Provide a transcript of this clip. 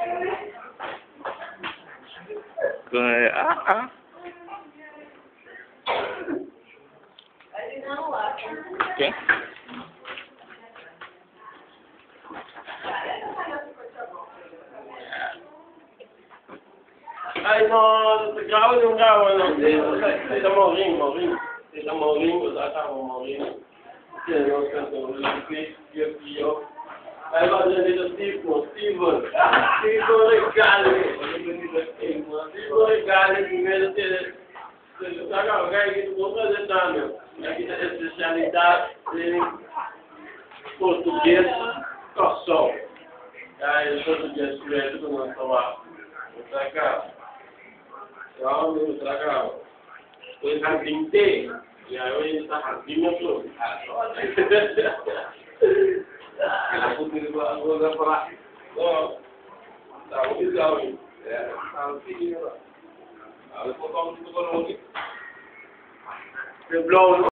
Okay. Ay, no, grabo yung grabo, no. Tita Maureen. Tita Maureen, usata mo Maureen. Sino, kanto, Luis, Pio. Ay, ba dito Steven. Steven Regali. Steven Regali, primero saca, kaya kita buka sa dami. Kita espesyalidad in português, coção. Kaya yung português, ito ng tawa. Saca. Kalau misalkan, dengan binti, ya ini tak hatinya tuh. Kalau pun itu aku nggak pernah, tahu itu tahu, ya tahu sih. Kalau potong itu kalau mungkin, belum.